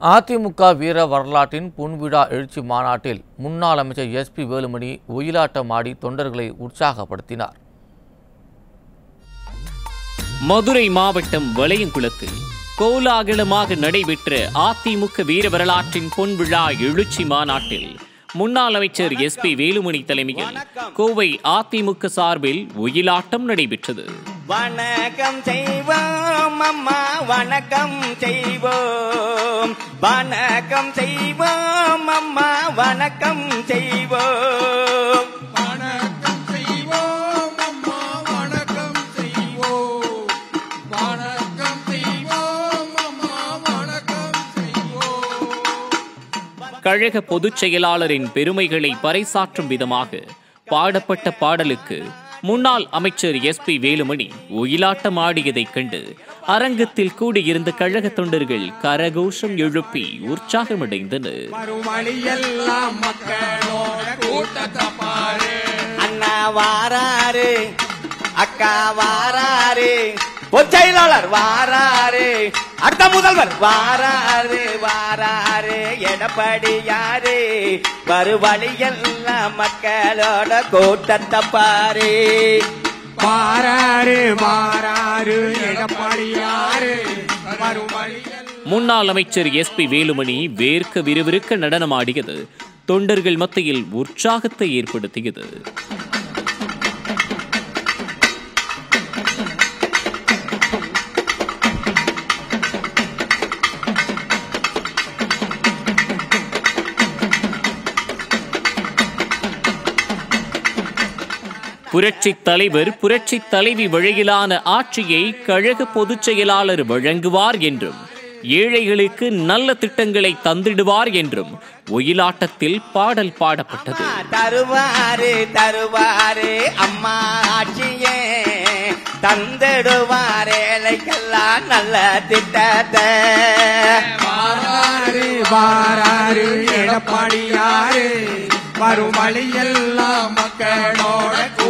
அதிமுக வீர வரலாற்றின் பொன்விழா எழுச்சி மாநாட்டில் முன்னாள் அமைச்சர் எஸ்.பி. வேலுமணி ஒயிலாட்டம் ஆடி தொண்டர்களை உற்சாகப்படுத்தினார். மதுரை மாவட்டம் வளையங்குளத்தில் கோலாகலமாக நடைபெற்ற அதிமுக வீர வரலாற்றின் பொன்விழா எழுச்சி மாநாட்டில் முன்னாள் அமைச்சர் எஸ்.பி. வேலுமணி தலைமையில் கோவை அதிமுக சார்பில் ஒயிலாட்டம் நடைபெற்றது. வணக்கம் செய்வோம் அம்மா, வணக்கம் செய்வோம், வணக்கம் செய்வோம் அம்மா, வணக்கம் செய்வோம், வணக்கம் செய்வோம் அம்மா, வணக்கம் செய்வோம், வணக்கம் செய்வோம் அம்மா, வணக்கம் செய்வோம். கழக பொதுச் செயலாளரின் பெருமைகளை பறைசாற்றும் விதமாக பாடப்பட்ட பாடலுக்கு முன்னாள் அமைச்சர் எஸ்.பி. வேலுமணி ஒயிலாட்டம் ஆடியதைக் கண்டு அரங்கத்தில் கூடியிருந்த கழக தொண்டர்கள் கரகோஷம் எழுப்பி உற்சாகமடைந்தனர். அண்ணா வாராரு, அக்கா வாராரு, பொற்செயலாளர் வாராரு, அடுத்த முதல்வர் வாராரு, வாராரு எடப்பாடியாரு, வருவழியெல்லாம் மக்களோட கூட்டத்தை பாரு. வாராரு வாராரு எடப்பாடியாரு, முன்னாள் அமைச்சர் எஸ்.பி. வேலுமணி வேர்க்க விறுவிறுக்க நடனமாடியது தொண்டர்கள் மத்தியில் உற்சாகத்தை ஏற்படுத்தியது. புரட்சித் தலைவர் புரட்சித் தலைவி வழியிலான ஆட்சியை கழக பொதுச் செயலாளர் வழங்குவார் என்றும் ஏழைகளுக்கு நல்ல திட்டங்களை தந்திடுவார் என்றும் ஒயிலாட்டத்தில் பாடல் பாடப்பட்டது. தருவாரு தருவாரு அம்மா ஆட்சியே, தந்திடுவார் ஏழைக்கெல்லாம் நல்ல திட்டத்தை. வாராரு வாராரு எடப்பாடியாரு, வரும் வழியெல்லாம் மக்களோட